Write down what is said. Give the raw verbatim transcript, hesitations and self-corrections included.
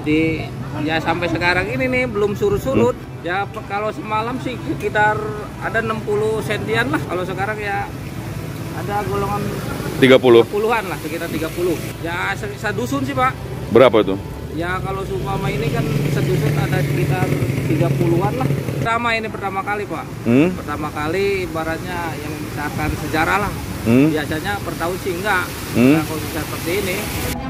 Jadi ya sampai sekarang ini nih belum surut-surut. Hmm. Ya kalau semalam sih sekitar ada enam puluh sentian lah. Kalau sekarang ya ada golongan tiga puluh puluhan lah, sekitar tiga puluh. Ya sedusun sih Pak. Berapa itu? Ya kalau seumpama ini kan sedusun ada sekitar tiga puluhan lah. Pertama ini pertama kali Pak. Hmm? Pertama kali ibaratnya yang misalkan sejarah lah. Hmm? Biasanya per tahun sih enggak. Hmm? Nah, kalau seperti ini